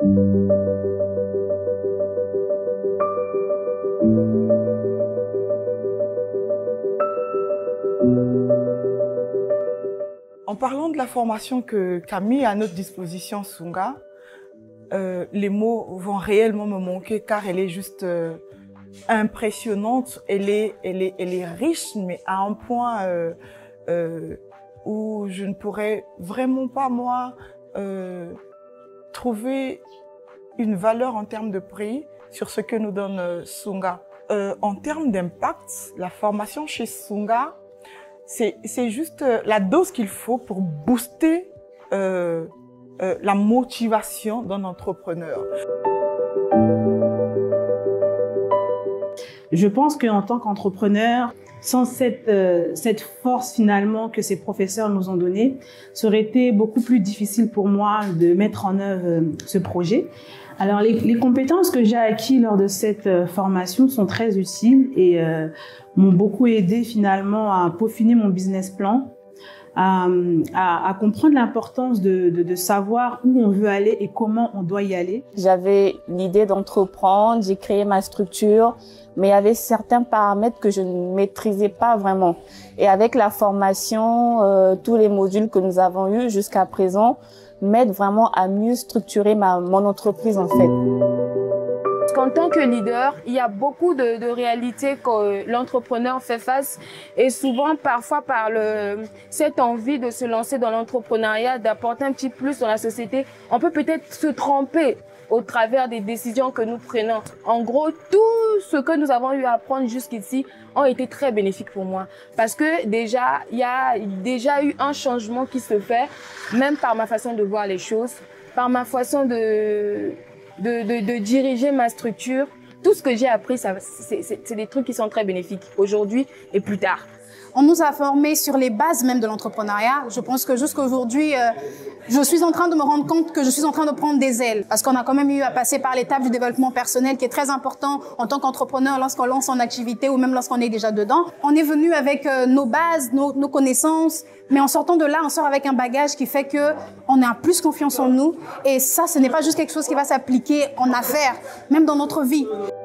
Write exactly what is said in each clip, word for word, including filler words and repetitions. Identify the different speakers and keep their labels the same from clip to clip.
Speaker 1: En parlant de la formation que qu'a mis à notre disposition Sunga, euh, les mots vont réellement me manquer car elle est juste euh, impressionnante. Elle est, elle est, elle est riche, mais à un point euh, euh, où je ne pourrais vraiment pas moi euh, trouver une valeur en termes de prix sur ce que nous donne euh, Sunga. Euh, en termes d'impact, la formation chez Sunga, c'est juste la dose qu'il faut pour booster euh, euh, la motivation d'un entrepreneur.
Speaker 2: Je pense qu'en tant qu'entrepreneur, sans cette, euh, cette force finalement que ces professeurs nous ont donnée, ça aurait été beaucoup plus difficile pour moi de mettre en œuvre euh, ce projet. Alors, les, les compétences que j'ai acquises lors de cette euh, formation sont très utiles et euh, m'ont beaucoup aidé finalement à peaufiner mon business plan, à, à, à comprendre l'importance de, de, de savoir où on veut aller et comment on doit y aller.
Speaker 3: J'avais l'idée d'entreprendre, j'ai créé ma structure, mais il y avait certains paramètres que je ne maîtrisais pas vraiment. Et avec la formation, euh, tous les modules que nous avons eus jusqu'à présent m'aident vraiment à mieux structurer ma, mon entreprise en fait.
Speaker 4: En tant que leader, il y a beaucoup de, de réalités que l'entrepreneur fait face et souvent, parfois, par le, cette envie de se lancer dans l'entrepreneuriat, d'apporter un petit plus dans la société, on peut peut-être se tromper au travers des décisions que nous prenons. En gros, tout ce que nous avons eu à apprendre jusqu'ici ont été très bénéfiques pour moi. Parce que déjà, il y a déjà eu un changement qui se fait, même par ma façon de voir les choses, par ma façon de... De, de, de diriger ma structure. Tout ce que j'ai appris, c'est des trucs qui sont très bénéfiques aujourd'hui et plus tard.
Speaker 5: On nous a formés sur les bases même de l'entrepreneuriat. Je pense que jusqu'à aujourd'hui, euh, je suis en train de me rendre compte que je suis en train de prendre des ailes. Parce qu'on a quand même eu à passer par l'étape du développement personnel qui est très important en tant qu'entrepreneur lorsqu'on lance son activité ou même lorsqu'on est déjà dedans. On est venu avec euh, nos bases, nos, nos connaissances, mais en sortant de là, on sort avec un bagage qui fait que on a plus confiance en nous. Et ça, ce n'est pas juste quelque chose qui va s'appliquer en affaires, même dans notre vie.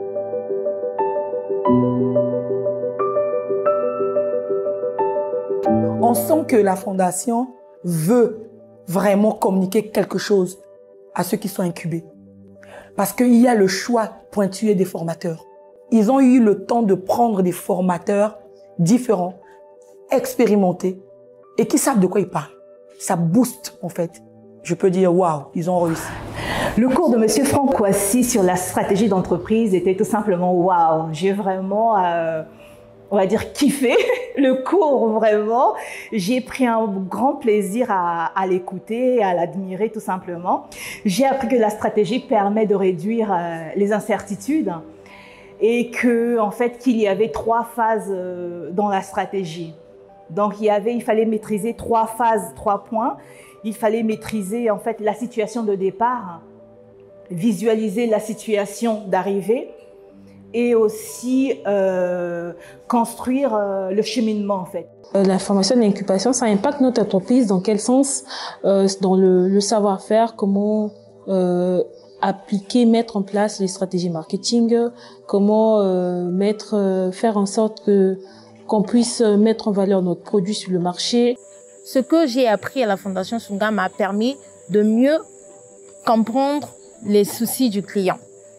Speaker 6: On sent que la Fondation veut vraiment communiquer quelque chose à ceux qui sont incubés. Parce qu'il y a le choix pointué des formateurs. Ils ont eu le temps de prendre des formateurs différents, expérimentés, et qui savent de quoi ils parlent. Ça booste, en fait. Je peux dire, waouh, ils ont réussi.
Speaker 7: Le cours de Monsieur Franck Kouassi sur la stratégie d'entreprise était tout simplement waouh. J'ai vraiment, euh, on va dire, kiffé le cours, vraiment. J'ai pris un grand plaisir à, à l'écouter, à l'admirer tout simplement. J'ai appris que la stratégie permet de réduire euh, les incertitudes et que, en fait, qu'il y avait trois phases euh, dans la stratégie. Donc, il y avait, il fallait maîtriser trois phases, trois points. Il fallait maîtriser, en fait, la situation de départ, visualiser la situation d'arrivée et aussi euh, construire euh, le cheminement, en fait.
Speaker 8: La formation d'incubation, ça impacte notre entreprise dans quel sens? euh, Dans le, le savoir-faire, comment euh, appliquer, mettre en place les stratégies marketing, comment euh, mettre, euh, faire en sorte que qu'on puisse mettre en valeur notre produit sur le marché.
Speaker 3: Ce que j'ai appris à la Fondation Sunga m'a permis de mieux comprendre les soucis du client.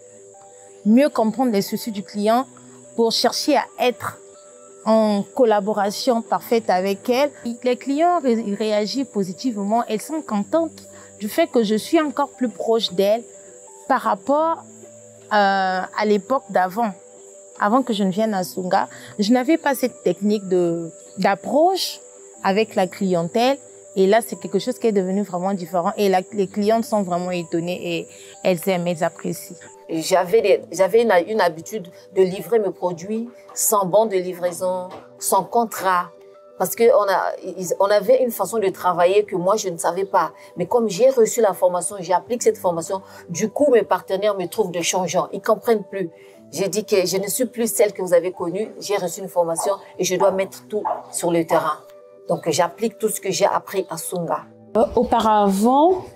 Speaker 3: Mieux comprendre les soucis du client pour chercher à être en collaboration parfaite avec elle. Les clients ré réagissent positivement. Elles sont contentes du fait que je suis encore plus proche d'elles par rapport euh, à l'époque d'avant. Avant que je ne vienne à Sunga, je n'avais pas cette technique de d'approche avec la clientèle. Et là, c'est quelque chose qui est devenu vraiment différent. Et la, les clientes sont vraiment étonnées et elles aiment, elles apprécient.
Speaker 9: J'avais une, une habitude de livrer mes produits sans bon de livraison, sans contrat. Parce qu'on on avait une façon de travailler que moi, je ne savais pas. Mais comme j'ai reçu la formation, j'applique cette formation, du coup, mes partenaires me trouvent de changeants. Ils ne comprennent plus. J'ai dit que je ne suis plus celle que vous avez connue. J'ai reçu une formation et je dois mettre tout sur le terrain. Donc, j'applique tout ce que j'ai appris à Sunga.
Speaker 8: Euh, auparavant,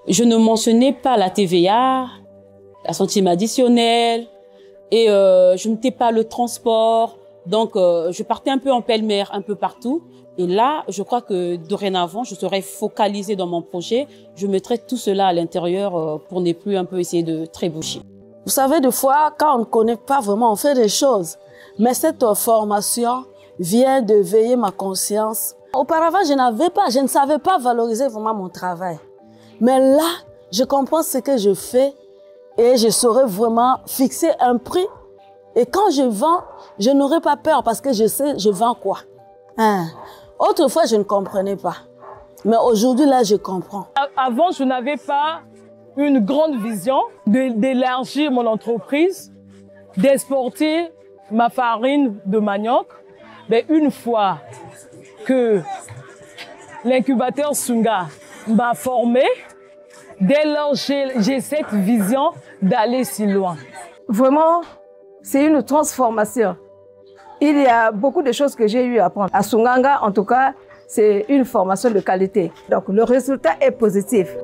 Speaker 10: je ne mentionnais pas la T V A, la centime additionnelle, et euh, je n'étais pas le transport. Donc, euh, je partais un peu en pêle-mer, un peu partout. Et là, je crois que dorénavant, je serais focalisée dans mon projet. Je mettrais tout cela à l'intérieur euh, pour ne plus un peu essayer de trébucher.
Speaker 11: Vous savez, des fois, quand on ne connaît pas vraiment, on fait des choses. Mais cette formation vient de veiller ma conscience. Auparavant, je n'avais pas, je ne savais pas valoriser vraiment mon travail. Mais là, je comprends ce que je fais et je saurais vraiment fixer un prix. Et quand je vends, je n'aurai pas peur parce que je sais, je vends quoi. Hein? Autrefois, je ne comprenais pas. Mais aujourd'hui, là, je comprends.
Speaker 12: Avant, je n'avais pas une grande vision d'élargir mon entreprise, d'exporter ma farine de manioc. Mais une fois que l'incubateur Sunga m'a formé, dès lors, j'ai cette vision d'aller si loin.
Speaker 13: Vraiment, c'est une transformation. Il y a beaucoup de choses que j'ai eu à apprendre. À Sunganga, en tout cas, c'est une formation de qualité. Donc, le résultat est positif.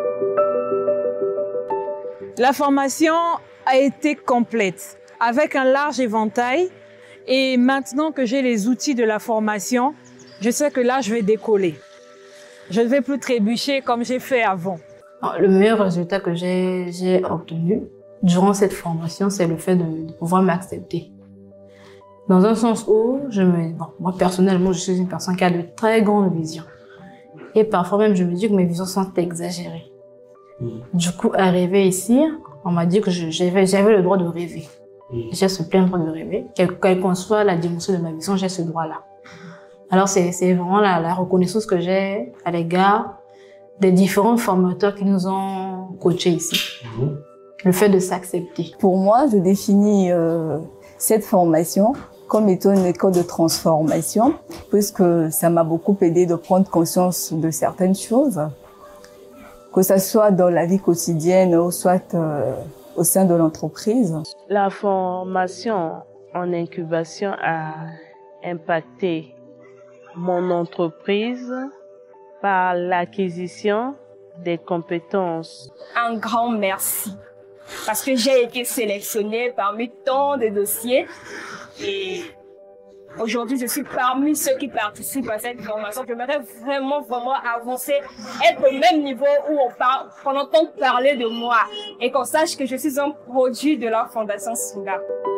Speaker 14: La formation a été complète, avec un large éventail. Et maintenant que j'ai les outils de la formation, je sais que là, je vais décoller. Je ne vais plus trébucher comme j'ai fait avant.
Speaker 15: Le meilleur résultat que j'ai obtenu durant cette formation, c'est le fait de, de pouvoir m'accepter. Dans un sens où, je me, bon, moi personnellement, je suis une personne qui a de très grandes visions. Et parfois même, je me dis que mes visions sont exagérées. Du coup, arrivé ici, on m'a dit que j'avais le droit de rêver. J'ai ce plein droit de rêver. Quelle qu'en soit la dimension de ma vision, j'ai ce droit-là. Alors, c'est vraiment la, la reconnaissance que j'ai à l'égard des différents formateurs qui nous ont coachés ici. Mmh. Le fait de s'accepter.
Speaker 16: Pour moi, je définis euh, cette formation comme étant une école de transformation, puisque ça m'a beaucoup aidé de prendre conscience de certaines choses, que ce soit dans la vie quotidienne ou soit euh, au sein de l'entreprise.
Speaker 17: La formation en incubation a impacté mon entreprise par l'acquisition des compétences.
Speaker 18: Un grand merci, parce que j'ai été sélectionnée parmi tant de dossiers et aujourd'hui je suis parmi ceux qui participent à cette formation. J'aimerais vraiment, vraiment avancer, être au même niveau où on, parle, on entend parler de moi et qu'on sache que je suis un produit de la Fondation Sunga.